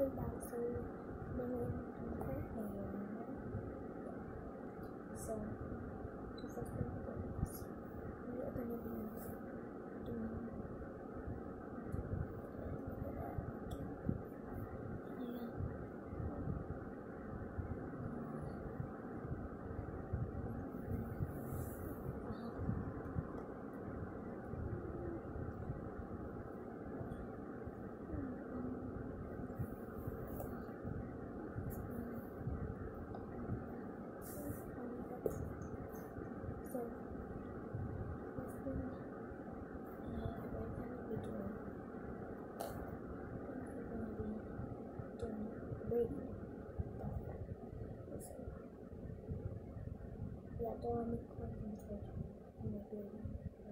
Cause that's so living in Courtney. So the first thing is we are gonna be doing yeah, don't make concentrate on your breathing.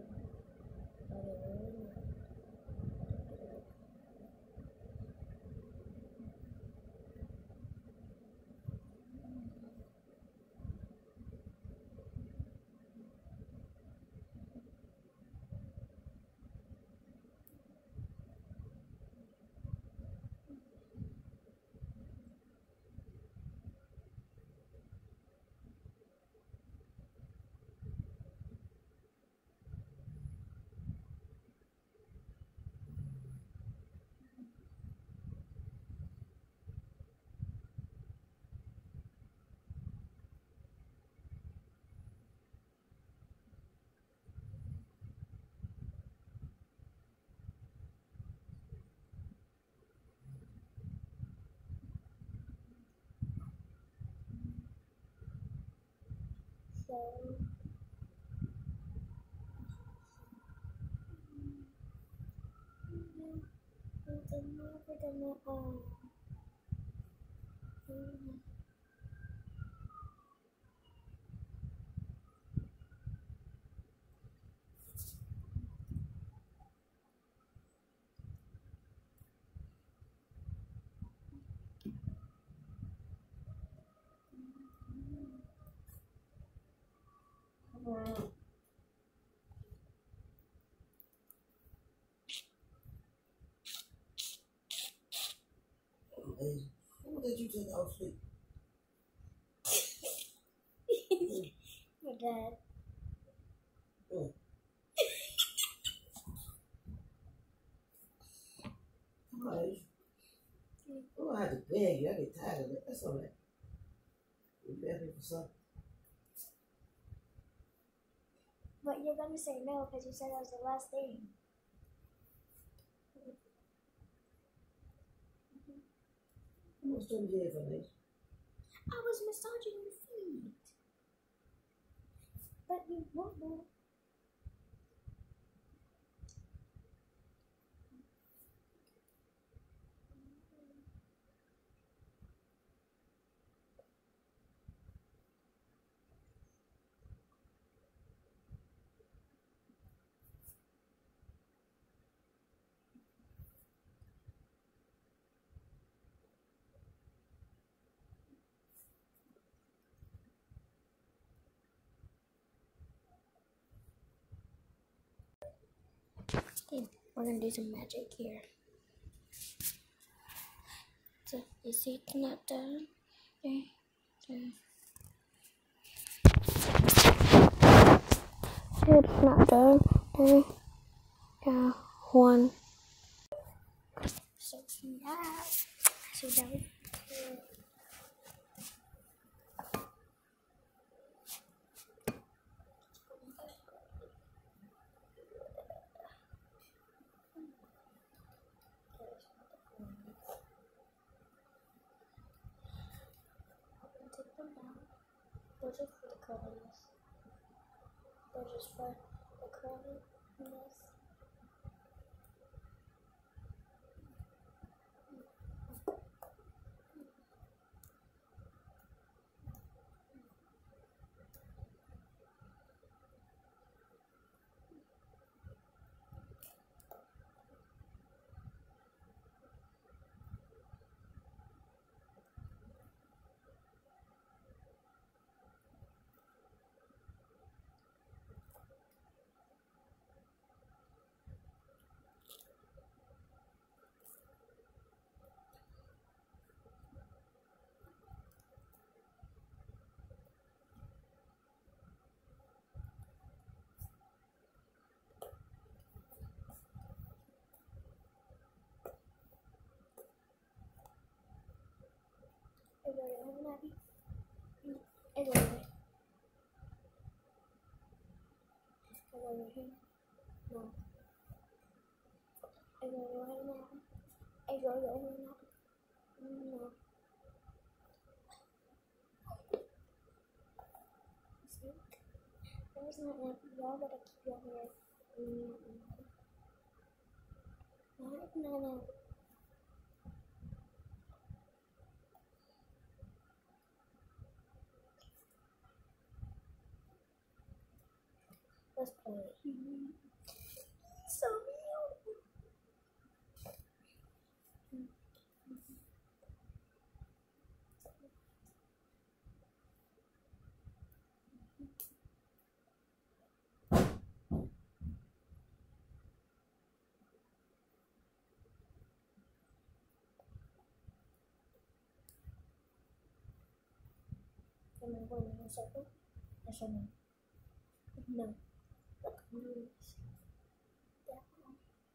So Who did you take out sleep? my dad. Oh. Alright. Oh, I had to beg you. I get tired of it. That's all right. You begging for something. But you're gonna say no because you said that was the last thing. What's doing here for me? I was massaging your feet. But you won't know. Okay, we're gonna do some magic here. So you see it's not done. It's not done. Yeah, one. So yeah, so that was cool. Take them down. Those are for the curlies. They're just for the curliness. draw your hair? No. I draw your hair now. I draw your hair now. No. See? There's not enough. Y'all gotta keep your hair. No. Let's play it. So cute. Am I going in a circle? Yes or no? No. Look, I'm doing this. That one.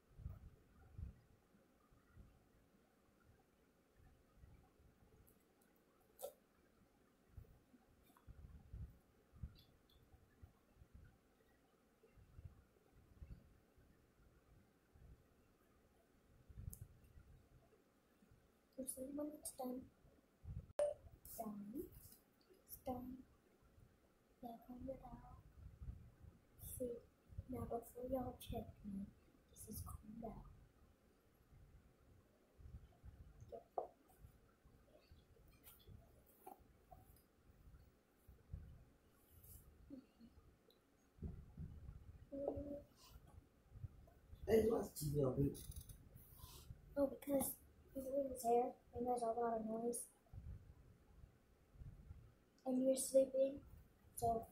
You see when it's done? Done. It's done. Now comb it out. See, now before y'all check me, this is combed out. Hey, watch TV on beach. Oh, because he's in his hair and there's a lot of noise. And you're sleeping, so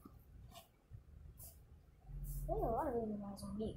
there's a lot of reasons why it's on mute.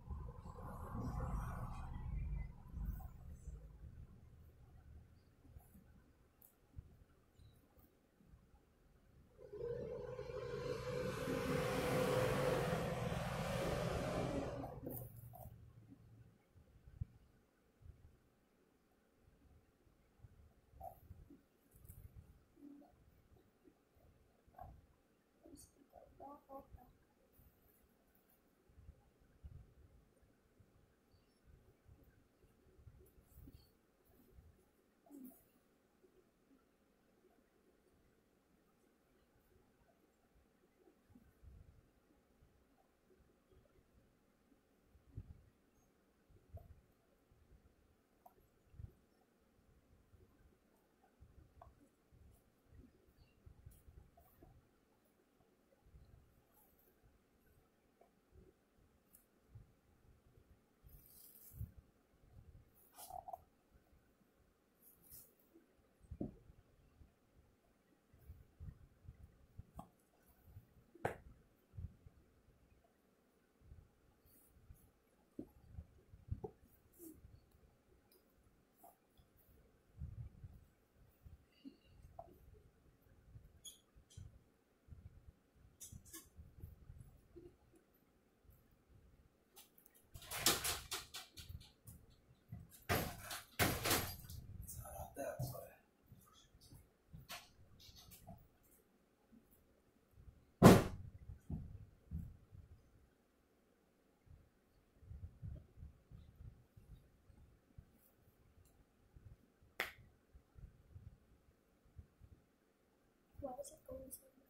Why is it going so low?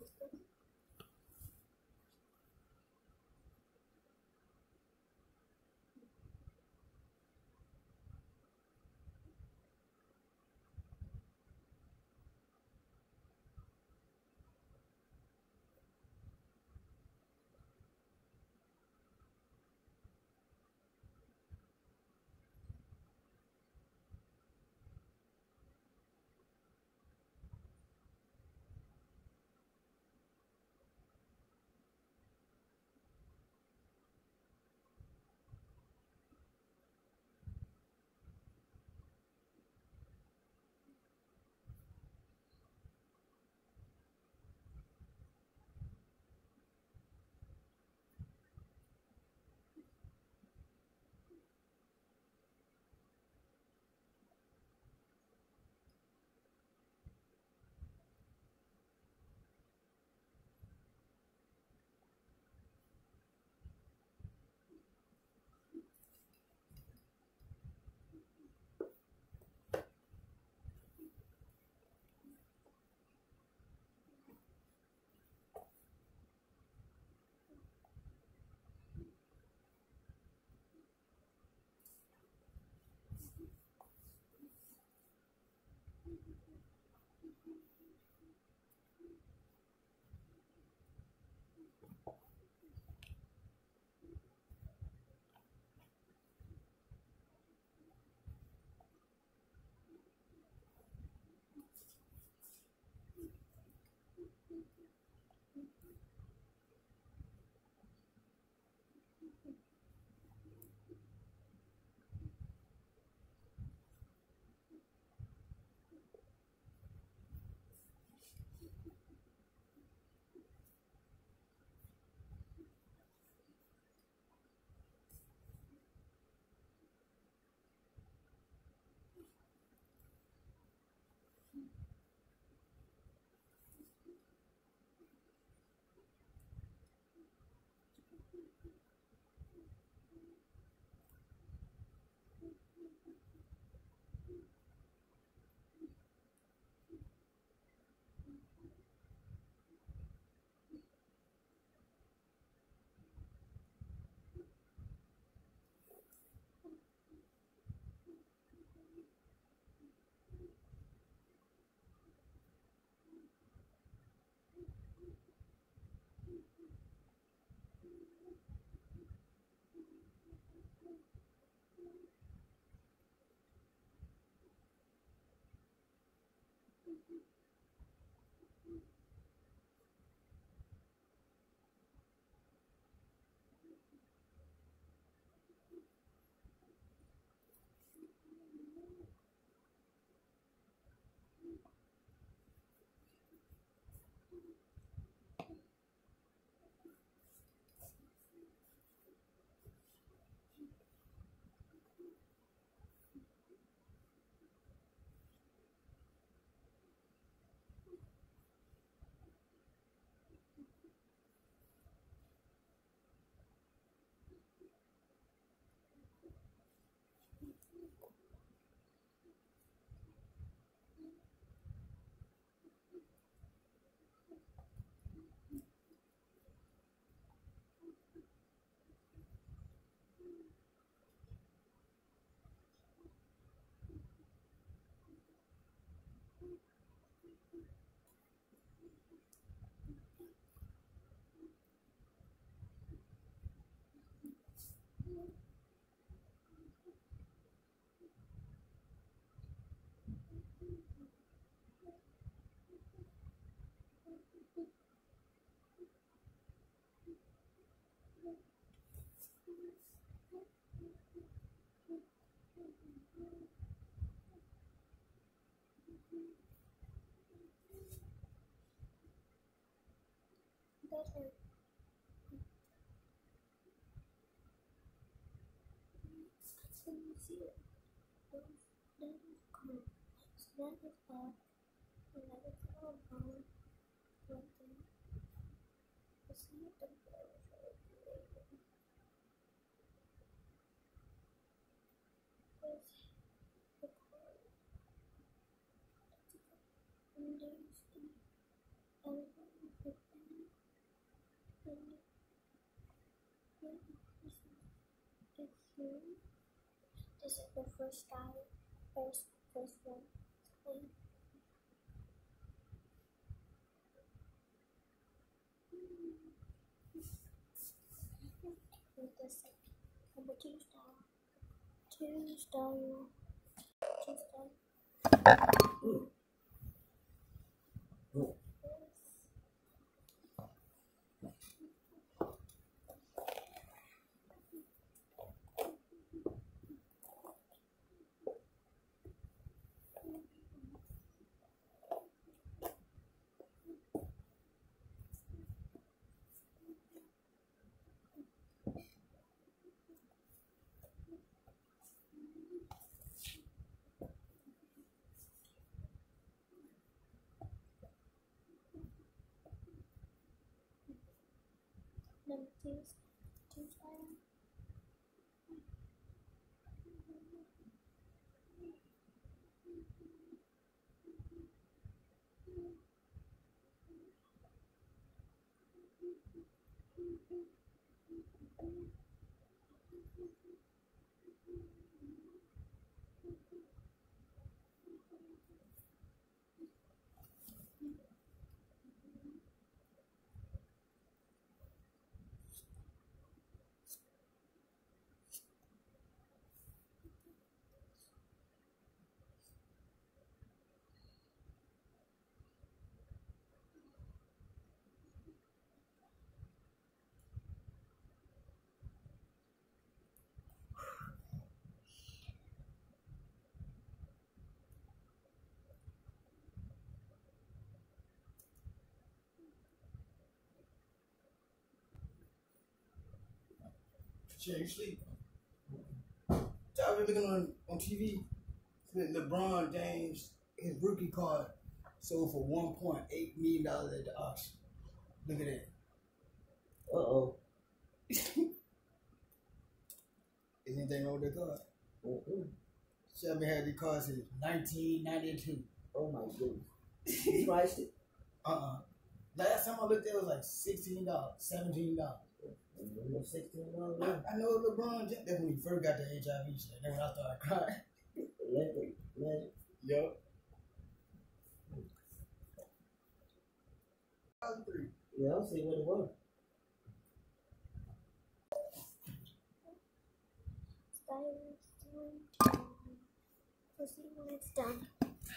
That is sincere. That is common. So that is all. And that is all gone. One thing. It's not the better for because the power of the foundation and This is the first style, first one. With the second, number two style. Ooh. Ooh. Number two style. Shit, you sleep. I've been looking on TV. LeBron James, his rookie card sold for $1.8 million at the auction. Look at that. Uh-oh. Is anything wrong with that card? Shelby had these cards since 1992. Oh my goodness. You priced it? Last time I looked at it was like $16, $17. $16. I know LeBron James. That's when he first got the HIV shit. Then when I started crying. Legend. Yup. 2003. Yeah, I'll see what it was. We'll see when it's done.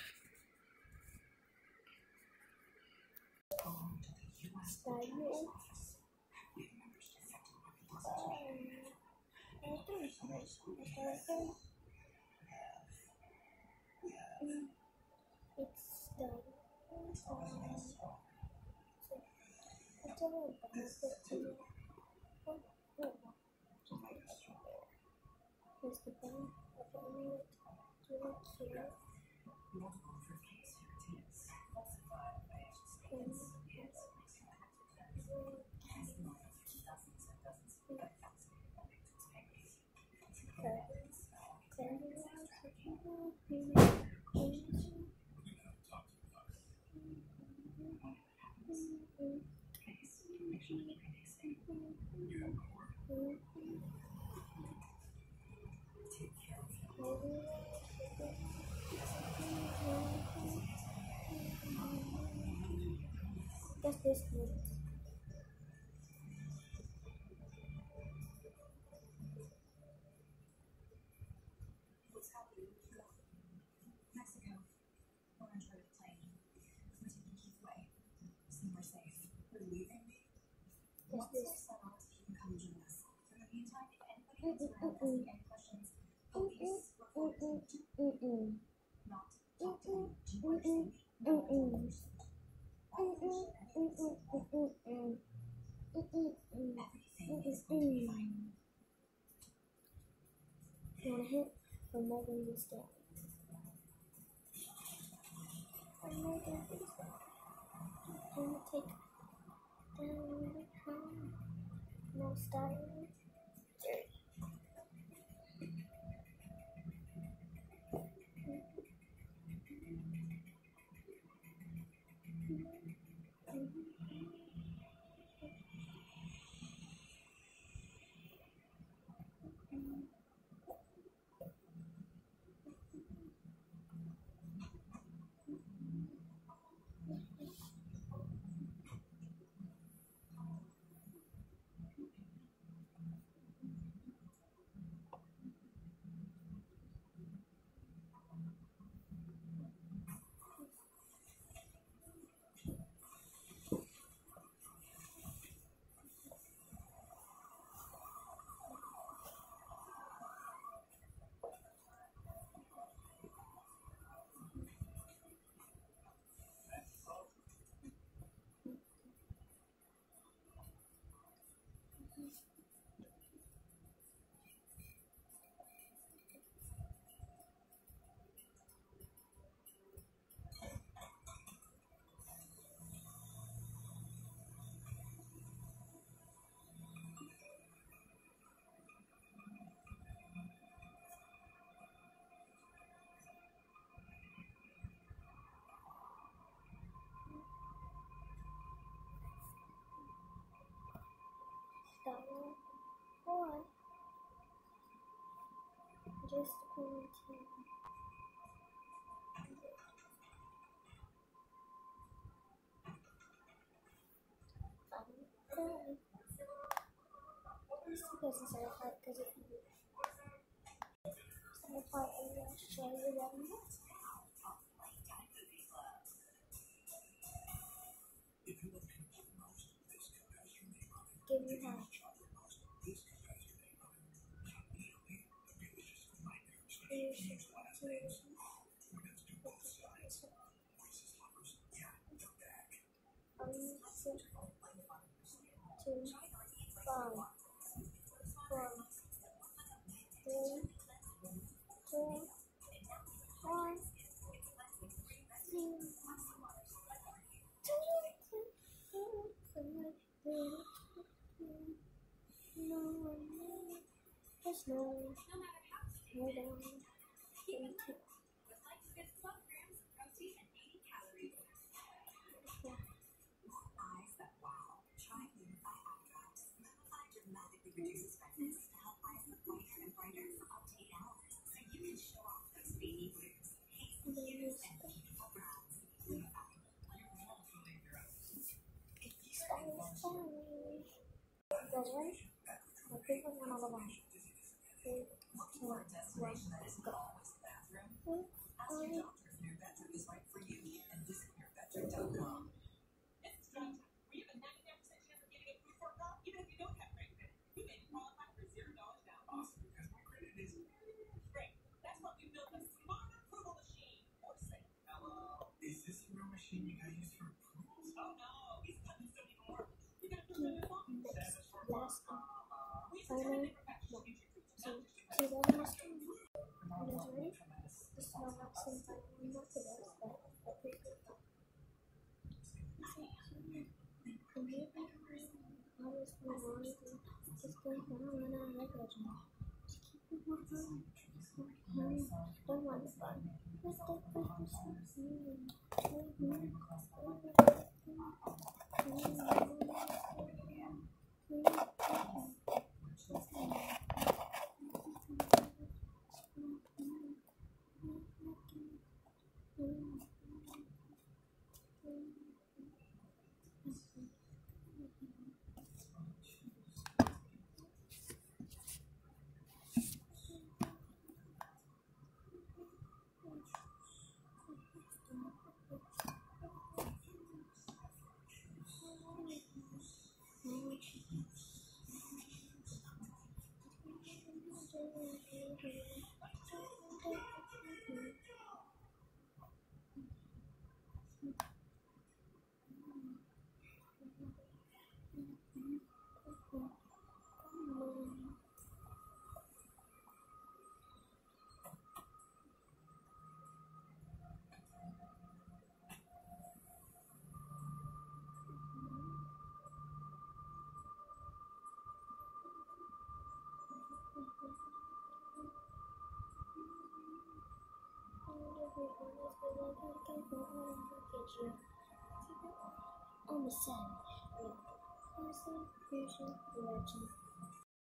Here's the pen. That's this one. What's happening? Mexico. We're on a plane. We're taking Keith away. Somewhere safe. We're leaving. Once we're settled, you can come join us. In the meantime, if anybody comes around asking any questions, police report to not talk to them. Do you understand? Everything is going to be fine. You want to hit or Megan this down? I'm going to take down no style. $1 or just continue. This doesn't certify because if you certify it will show you revenue. Give you half. Reduces redness to help eyes look whiter and brighter for up to 8 hours, so you can show off those baby blues, hazel hues, and beautiful browns. Look for a destination that isn't always the bathroom. Ask your doctor if your bedroom is right for you and visit yourbedroom.com. It's Strata, where you have a 99% chance of getting approved for a car, even if you don't have credit. You may qualify for $0 down. Awesome, because my credit is great. That's what we built a smart approval machine. Or say, hello. Is this the real machine you guys use for approvals? Oh no, he's got so many more. You got to prove it for me. Last finally, so the last one. This is not since I not to this, but on the sand, fusion, legend.